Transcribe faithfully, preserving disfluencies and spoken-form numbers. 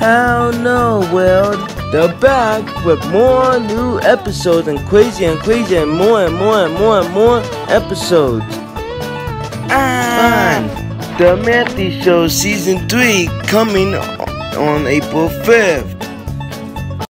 Hell no, World. They're back with more new episodes and crazy and crazy and more and more and more and more episodes. Ah. Fun. The Matthew Show Season three coming on April fifth.